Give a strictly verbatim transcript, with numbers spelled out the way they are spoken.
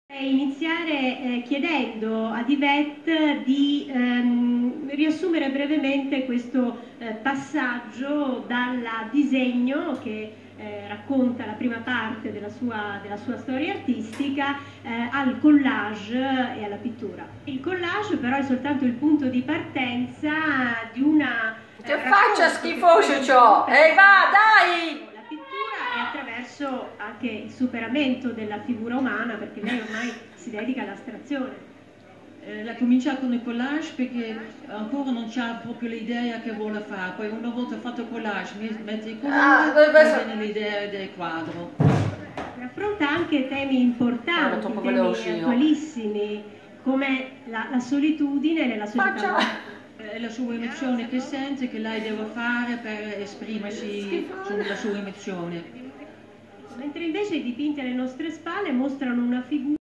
Iniziare eh, chiedendo ad Yvette di ehm, riassumere brevemente questo eh, passaggio dal disegno che eh, racconta la prima parte della sua, della sua storia artistica eh, al collage e alla pittura. Il collage però è soltanto il punto di partenza di una... Eh, che faccia schifoso ciò! Ehi va, dai! Attraverso anche il superamento della figura umana, perché lei ormai si dedica all'astrazione. Eh, l'ha cominciato con il collage perché ancora non c'ha proprio l'idea che vuole fare, poi una volta fatto il collage mette i colori ah, e viene l'idea del quadro. Affronta anche temi importanti, ah, temi attualissimi, come la, la solitudine nella società. È la sua emozione che sente, che lei deve fare per esprimersi sulla sua emozione. Mentre invece i dipinti alle nostre spalle mostrano una figura